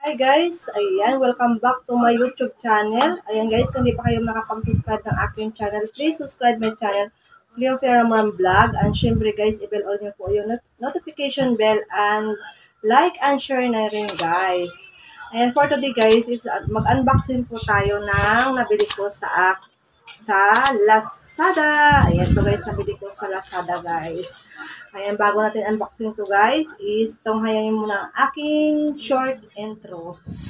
Hi guys, ayan, welcome back to my YouTube channel. Ayan guys, kung di pa kayo nakapag-subscribe ng aking channel, please subscribe my channel, Cleo Ferramram Vlog. And syempre guys, i-bell all nyo po yung notification bell and like and share na rin guys. Ayan, for today guys, mag-unboxing po tayo ng nabili ko sa Lazada. Ayan to guys, nabili ko sa Lazada guys. Ayan, bago natin unboxing to guys, is tunghayan muna ang aking short intro.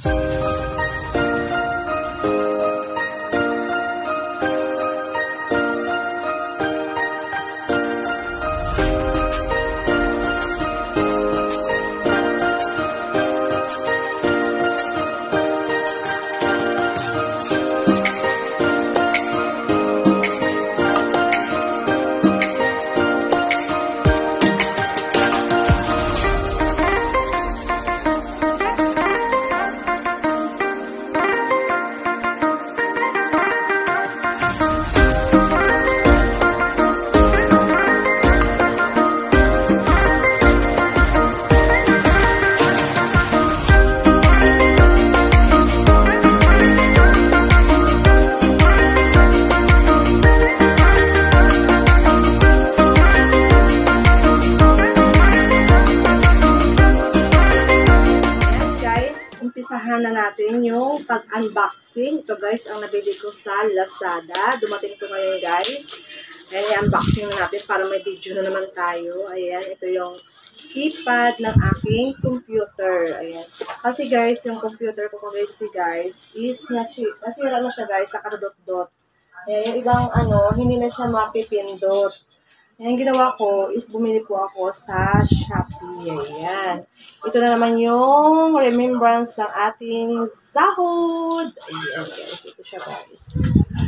Umpisahan na natin yung pag-unboxing. Ito guys, ang nabili ko sa Lazada. Dumating ito ngayon guys. Ayan, i-unboxing na natin para may video na naman tayo. Ayan, ito yung keypad ng aking computer. Ayan. Kasi guys, yung computer ko guys is nasira na siya guys sa kadot-dot. Ayan, yung ibang hindi na siya mapipindot. Ayan, ginawa ko is bumili po ako sa Shopee. Ayan. Ito na naman yung remembrance ng ating sahod. Ayan guys, ito siya guys.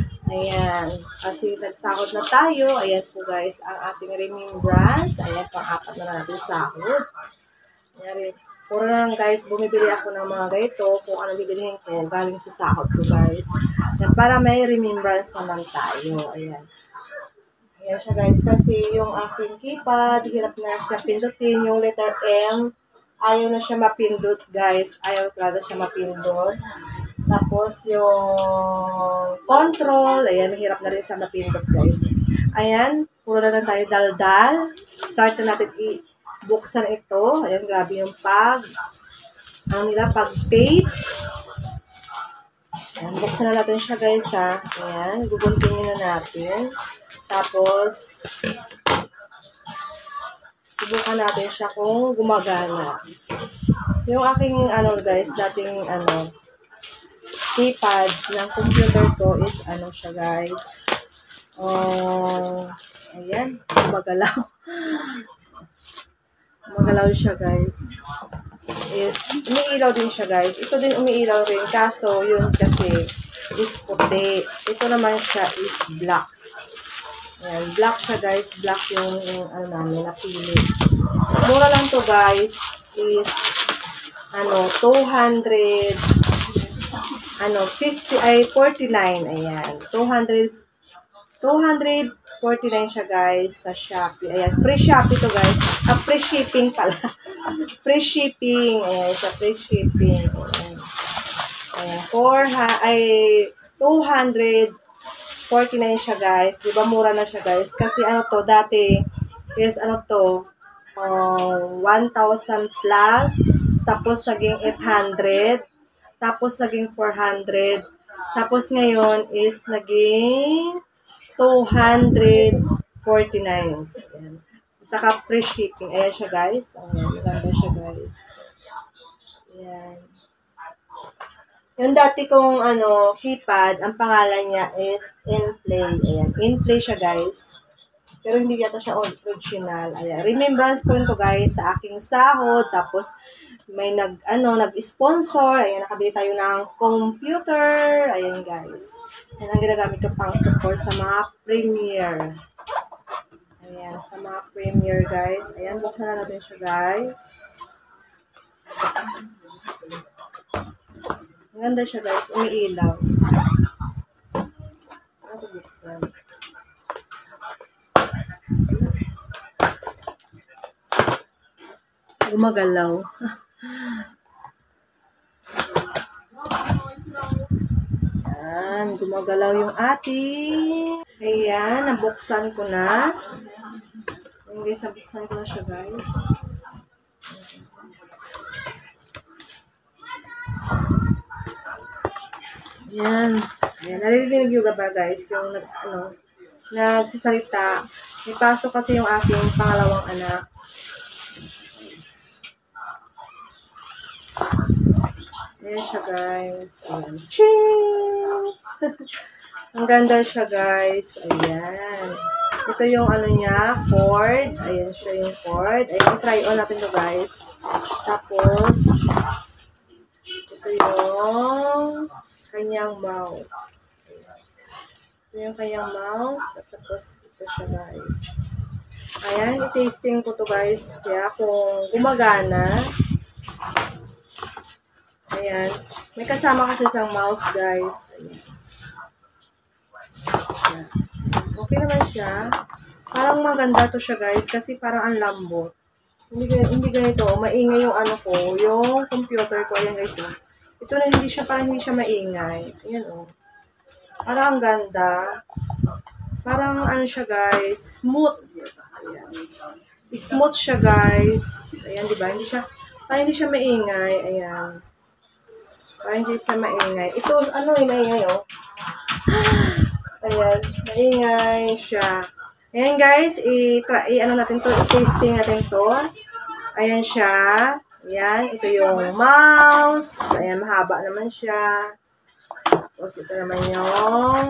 Ayan, kasi nagsahod na tayo. Ayan po guys, ang ating remembrance. Ayan, pang-apat na natin sahod. Ayan, puro na lang guys, bumibili ako ng mga ganito kung ano bibilihin ko galing sa sahod ko guys. Ayan, para may remembrance naman tayo. Ayan. Ayan siya guys, kasi yung aking keypad, hirap na siya pindutin. Yung letter M, ayaw na siya mapindot guys. Ayaw talaga siya mapindot. Tapos yung control, ayan, hirap na rin siya mapindot guys. Ayan, puro na lang tayo daldal. Start na natin i-buksan ito. Ayan, grabe yung pag-tape. Ayan, buksan na natin siya guys ha. Ayan, guguntingin na natin. Tapos, subukan natin siya kung gumagana. Yung aking, guys, dating, keypad ng computer ko is, siya, guys. Ayan, gumagalaw. Gumagalaw siya, guys. Is, umiilaw din siya, guys. Ito din umiilaw rin, kaso, yun kasi, is puti. Ito naman siya is black. Ayan, black siya guys. Black yung namin napili. Mura lang to guys. Is 200 49. Ayan. 249 siya guys sa Shopee. Ayan, free Shopee to guys. Free shipping pala. Free shipping. Ayan, sa free shipping. Ayan. 249 siya guys. Diba mura na siya guys? Kasi dati is 1,000 plus, tapos naging 800, tapos naging 400, tapos ngayon is naging 249. Ayan. Saka free shipping. Ayan siya guys. Ayan, maganda siya guys. Ayan. Yung dati kong keypad, ang pangalan niya is InPlay. Ayan, InPlay siya guys. Pero hindi yata siya original. Ayan, remembrance ko rin to guys sa aking sahod. Tapos may nag-sponsor. Ayan, nakabili tayo ng computer. Ayan guys. Ayan ang ginagamit ko pang support sa mga Premiere. Ayan, sa mga Premiere guys. Ayan, buksan na natin siya guys. Maganda siya guys, umiilaw. Buksan. Gumagalaw. Ayan, gumagalaw yung ating. Ayan, nabuksan ko na. Ayan guys, nabuksan ko na siya guys. Ayan. Ayan, naririnig yung ba guys, yung nagsasalita. May pasok kasi yung aking pangalawang anak. Ayan siya guys. Ayan. Cheers! Ang ganda siya guys. Ayan. Ito yung niya, cord. Ayan siya yung cord. Ayan, try on natin to guys. Tapos, ito yung kanyang mouse. Ito yung kanyang mouse. At tapos, ito siya guys. Ayan, i-tasting ko to guys. Kung gumagana. Ayan. May kasama kasi isang mouse guys. Ayan. Okay naman siya. Parang maganda to siya guys kasi parang ang lambot. Hindi ganito. Maingay yung yung computer ko. Ayan guys. Ito na parang hindi siya maingay. Ayan Parang ang ganda. Parang siya guys. Smooth. Ayan. Smooth siya guys. Ayan diba? Parang hindi siya maingay. Ayan. Parang hindi siya maingay. Ito, maingay Ayan, maingay siya. Ayan guys, natin to, i-tasting natin to. Ayan siya. Ayan, ito yung mouse. Ayan, mahaba naman siya. Tapos ito naman yung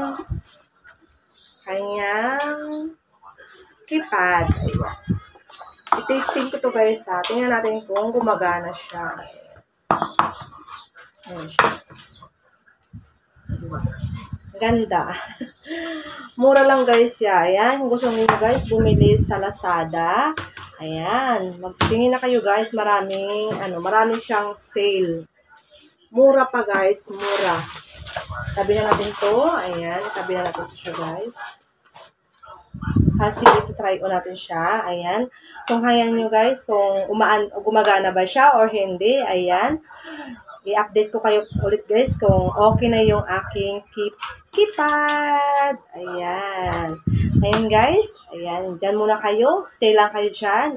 kanyang keypad. Ayan. I-tasting ko to guys ha. Tingnan natin kung gumagana siya. Ayan siya. Ganda. Mura lang guys ya. Ayan. Kung gusto niyo guys bumili sa Lazada. Ayan. Magtingin na kayo guys. Maraming siyang sale. Mura pa guys. Mura. Tabi na natin to. Ayan. Tabi na natin siya guys. Kasi ito-try on natin siya. Ayan. Kung hayan nyo guys kung gumagana ba siya or hindi. Ayan. I-update ko kayo ulit guys kung okay na yung aking keypad. Ayan. Ayan guys. Ayan. Diyan muna kayo. Stay lang kayo dyan.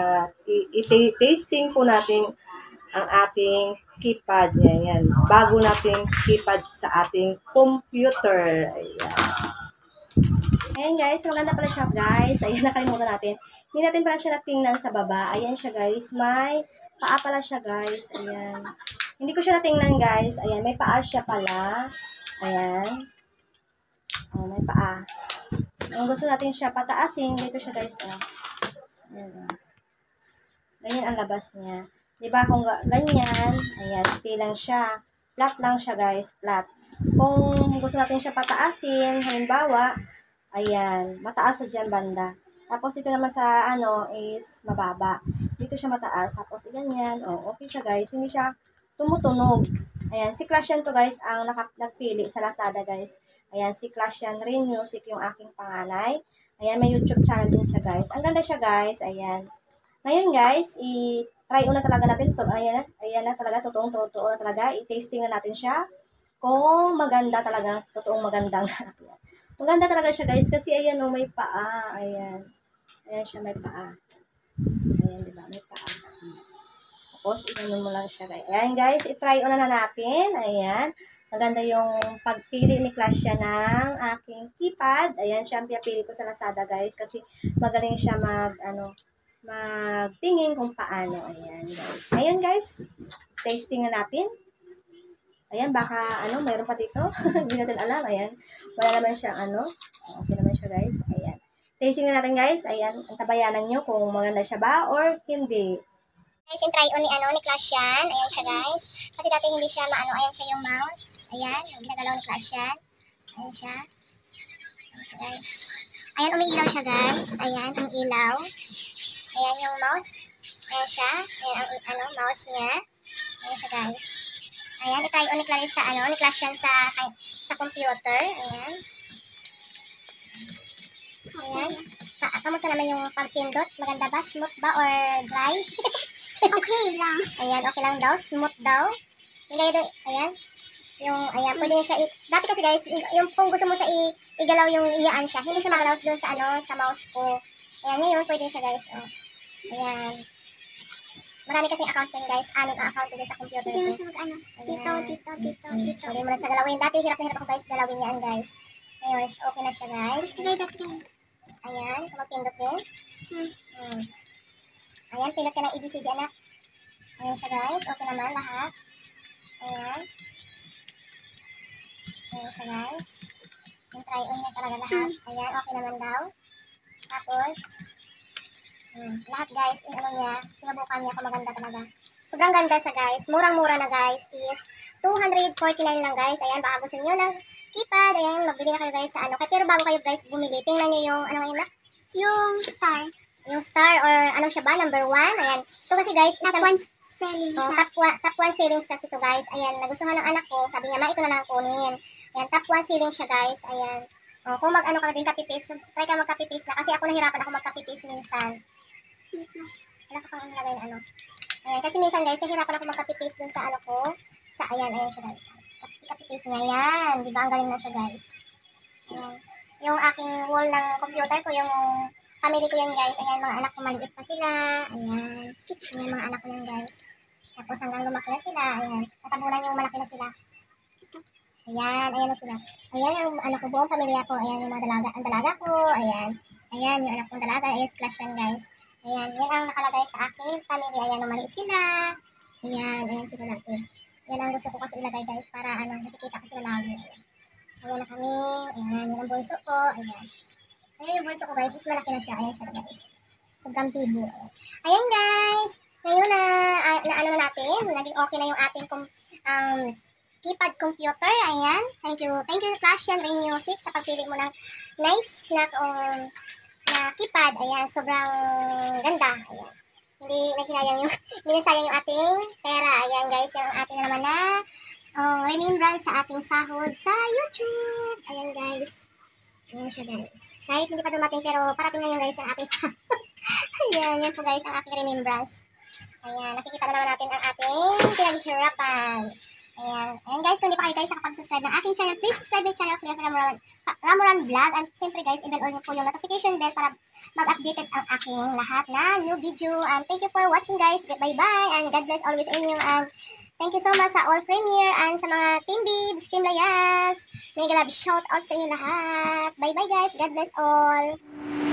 I-tasting po natin ang ating keypad. Ayan. Bago nating keypad sa ating computer. Ayan. Ayan guys. Maganda pala siya guys. Ayan. Nakalimutan natin. Hindi natin pala siya natingnan sa baba. Ayan siya guys. May paa pala siya guys. Ayan. Hindi ko siya natingnan guys. Ayan, may paa siya pala. Ayan. May paa. Kung gusto natin siya pataasin, dito siya guys. Ayan. Ganyan ang labas niya. Diba kung ganyan, ayan, stay lang siya. Flat lang siya guys, flat. Kung gusto natin siya pataasin, halimbawa, ayan, mataas sa dyan banda. Tapos dito naman sa is mababa. Dito siya mataas. Tapos ganyan. Okay siya guys. Hindi siya tumutunog. Ayan, si Clash yan to guys ang nagpili sa Lazada guys. Ayan, si Clash yan rin music yung aking panganay. Ayan, may YouTube channel din siya guys. Ang ganda siya guys. Ayan. Ngayon guys, i-try na talaga natin to. Ayan na talaga, totoo na talaga. I-tasting na natin siya. Kung maganda talaga, totoong magandang. Maganda talaga siya guys kasi ayan may paa. Ayan. Ayan siya, may paa. Ayan, diba? May paa. Tapos, inanon mo lang siya guys. Ayan guys, i-try on na natin. Ayan. Maganda yung pagpili ni Clash ng aking keypad. Ayan, siya ang pinapili ko sa Lazada guys. Kasi magaling siya magtingin kung paano. Ayan guys. Ngayon guys, tasting na natin. Ayan, baka mayroon pa dito. Hindi natin alam. Ayan. Wala naman siya Okay naman siya guys. Ayan. Tasting na natin guys. Ayan, ang tabayanan nyo kung maganda siya ba or hindi. Guys, try on ni Clash yan. Ayan siya guys. Kasi dati hindi siya ayan siya yung mouse. Ayan, yung ginagalaw ni Clash yan. Ayan siya. Ayan siya guys. Ayan, umiilaw siya guys. Ayan, umiilaw. Ayan yung mouse. Ayan siya. Ayan ang mouse niya. Ayan siya guys. Ayan, i-try on ni Clash ni Clash yan sa computer. Ayan. Ayan. Kamusta naman yung pagpindot? Maganda ba? Smooth ba or dry? Okay lang. Ayan, okay lang daw. Smooth daw. Ayan. Yung, ayan, pwede siya, dati kasi guys, yung kung gusto mo siya igalaw yung iyaan siya, hindi siya magalaw doon sa ano, sa mouse ko. Ayan, ngayon, pwede siya guys, oh. Ayan. Marami kasing account yan guys, 6 na account ko sa computer ko. Pwede mo siya mag-ano, dito. Pwede mo na siya galawin. Dati, hirap na hirap ako guys, galawin yan guys. Ngayon, okay na siya guys. Tapos kagay dati ka. Ayan, kung magpindot din. Ayan, pindot ka ng ABCD anak. Ayan siya guys, okay naman lahat. Ayan. Ayan siya guys. Yung try-on niya talaga lahat. Ayan, okay naman daw. Tapos, lahat guys, yung ano niya, sinubukan niya kung maganda talaga. Sobrang ganda sa guys. Murang-mura na guys is 249 lang guys. Ayan, baka gusto niyo ng keypad. Ayan, magbili na kayo guys sa ano. Pero bago kayo guys bumili, tingnan niyo yung, ano ngayon na? Yung star. Yung star or ano siya ba? Number 1. Ayan. Ito kasi guys, top 1 selling siya. Top 1 sellings kasi ito guys. Ayan, nagustuhan ng anak ko. Sabi niya, ma, ito na lang kunin. Ayan, top 1 selling siya guys. Ayan. Kung mag-ano ka din copy-paste, try ka mag-copy-paste na. Kasi ako nahirapan ako mag-copy-paste minsan. Wala ka pang ilagay na ano. Ayan, kasi minsan guys, nahirapan ako mag-copy-paste dun sa ano ko. Sa, ayan siya guys. Copy-paste niya. Ayan. Diba, ang galing na siya guys. Ayan. Yung aking wall ng computer ko, yung family ko yan guys. Ayan, mga anak ko maliit pa sila. Ayan. Ayan, mga anak ko yan guys. Tapos hanggang lumaki na sila. Ayan. Natabunan yung malaki na sila. Ayan, ayan na sila. Ayan ang anak ko, buong pamilya ko. Ayan yung mga dalaga, ang dalaga ko. Ayan. Ayan yung anak kong dalaga. Ayan, splash yan guys. Ayan, yan ang nakalagay sa aking family. Ayan, maliit sila. Ayan sila natin. Yan ang gusto ko kasi ilagay guys para ano, nakikita ko sila lagi. Ayan na kami. Ayan, yan ang bunso ko. Ayan yung bunso ko guys. Is malaki na siya. Ayan siya guys. Sobrang bibo. Ayan guys. Ngayon na ano na natin. Naging okay na yung ating keypad computer. Ayan. Thank you. Thank you Flash yan Rain Music sa pagpili mo ng nice na keypad. Ayan. Sobrang ganda. Ayan. Hindi nakinayang yung minasayang yung ating pera. Ayan guys. Yung ating naman na remembrance sa ating sahod sa YouTube. Ayan guys. Ayan siya guys. Kahit hindi pa dumating pero parating na yung guys ang ating sahod. Ayan. Yan po guys ang ating remembrance. Ayan. Nakikita na naman natin ang ating pinaghirapan. Ayan guys, kung hindi pa kayo guys nakapag-subscribe ng aking channel, please subscribe my channel, Clef Ramuran Vlog. And siyempre guys, i-bell on nyo po yung notification bell para mag-updated ang aking lahat na new video. And thank you for watching guys. Bye-bye and God bless always in you. And thank you so much sa all Premier and sa mga Team Bibs, Team Layas. Mega love shout out sa inyo lahat. Bye-bye guys. God bless all.